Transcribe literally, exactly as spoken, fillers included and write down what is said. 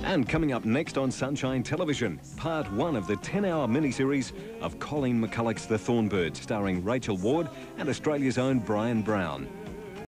And coming up next on Sunshine Television, part one of the ten-hour miniseries of Colleen McCulloch's The Thornbirds, starring Rachel Ward and Australia's own Brian Brown.